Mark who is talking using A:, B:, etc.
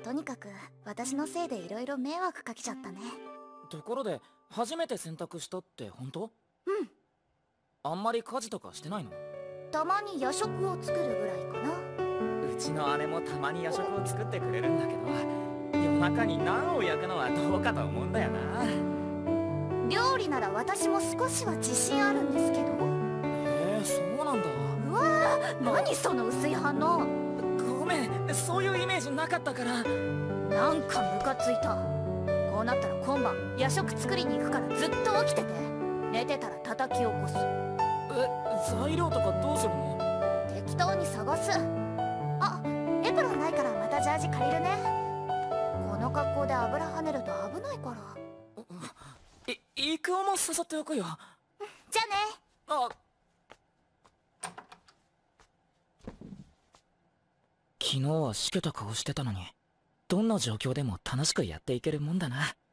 A: とにかく私のせいでいろいろ迷惑かけちゃったね。
B: ところで初めて洗濯したって本当？
A: うん。
B: あんまり家事とかしてないの？
A: たまに夜食を作るぐらいかな。
B: うちの姉もたまに夜食を作ってくれるんだけど、夜中にナンを焼くのはどうかと思うんだよな。
A: 料理なら私も少しは自信あるんですけど。
B: そうなんだ。
A: うわー、何その薄い反応。
B: ごめん、そういうイメージなかったから。
A: なんかムカついた。こうなったら今晩夜食作りに行くからずっと起きてて、寝てたら叩き起こす。
B: 材料とかどうするの？
A: 適当に探す。あ、エプロンないからまたジャージ借りるね。この格好で油跳ねると危ないから。
B: イクオも誘っておくよ。
A: じゃあね。
B: あ、昨日はしけた顔してたのに、どんな状況でも楽しくやっていけるもんだな。